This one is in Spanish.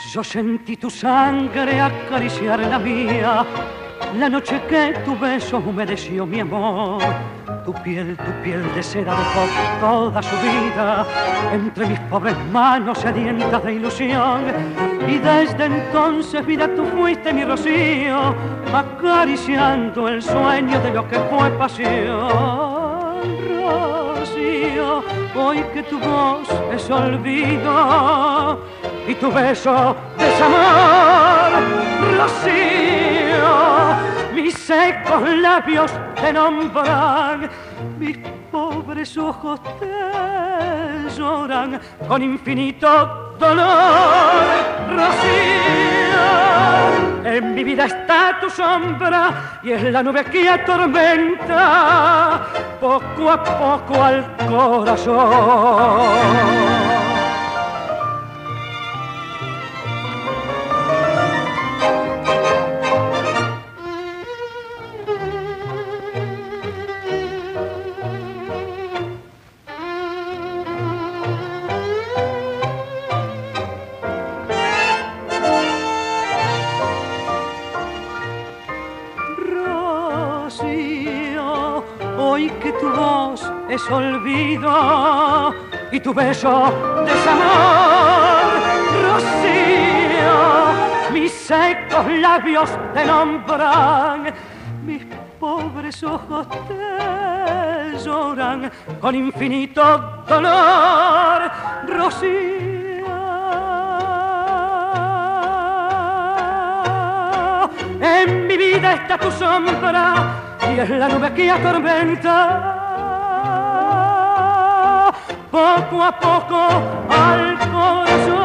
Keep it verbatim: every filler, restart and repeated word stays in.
Yo sentí tu sangre acariciar la mía, la noche que tu beso humedeció mi amor. Tu piel, tu piel de seda dejó toda su vida entre mis pobres manos sedientas de ilusión. Y desde entonces, vida, tú fuiste mi rocío, acariciando el sueño de lo que fue pasión. Rocío, hoy que tu voz es olvido y tu beso desamor. Rocío, mis secos labios te nombran, mis pobres ojos te lloran con infinito dolor. Rocío, en mi vida está tu sombra y es la nube que atormenta poco a poco al corazón. Hoy que tu voz es olvido y tu beso desamor. Rocío, mis secos labios te nombran, mis pobres ojos te lloran con infinito dolor. Rocío, en mi vida está tu sombra y es la nube que atormenta poco a poco al corazón.